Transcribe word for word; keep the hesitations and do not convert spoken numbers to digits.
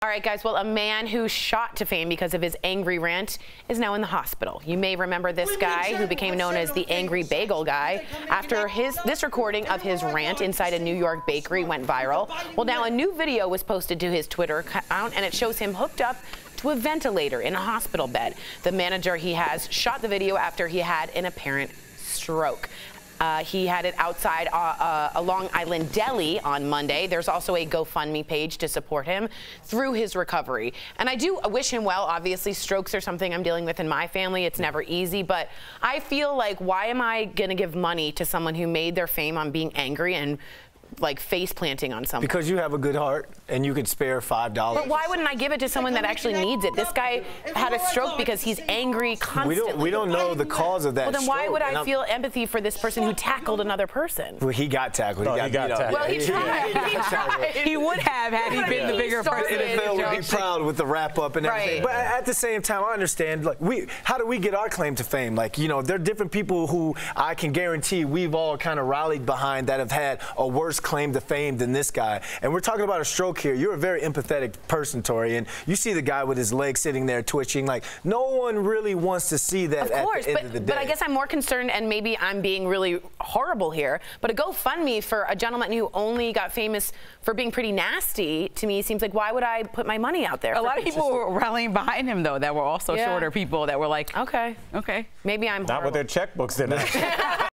All right, guys, well, a man who shot to fame because of his angry rant is now in the hospital. You may remember this guy who became known as the Angry Bagel guy after his this recording of his rant inside a New York bakery went viral. Well, now a new video was posted to his Twitter account, and it shows him hooked up to a ventilator in a hospital bed. The manager he has shot the video after he had an apparent stroke. Uh, he had it outside uh, uh, a Long Island deli on Monday. There's also a GoFundMe page to support him through his recovery. And I do wish him well. Obviously, strokes are something I'm dealing with in my family. It's never easy. But I feel like, why am I going to give money to someone who made their fame on being angry and like face planting on someone? Because you have a good heart and you could spare five dollars. But why wouldn't I give it to someone that actually needs it? This guy had a stroke because he's angry constantly. We don't, we don't know the cause of that. Well, then stroke. why would I feel empathy for this person who tackled another person? Well, he got tackled. Oh, he got, he got tackled. Well, he tried. He, he tried. He would have had he been the bigger person. The N F L would be proud with the wrap up and everything. Right. But at the same time, I understand. Like, we, how do we get our claim to fame? Like, you know, there are different people who I can guarantee we've all kind of rallied behind that have had a worse claim to fame than this guy. And we're talking about a stroke here. You're a very empathetic person, Tori, and you see the guy with his leg sitting there twitching. Like, no one really wants to see that of course, at the end but, of the day. but I guess I'm more concerned, and maybe I'm being really horrible here, but a GoFundMe for a gentleman who only got famous for being pretty nasty, to me seems like, why would I put my money out there? A lot of people were rallying behind him, though, that were also yeah. shorter people that were like, okay, okay. Maybe I'm Not horrible. with their checkbooks, then.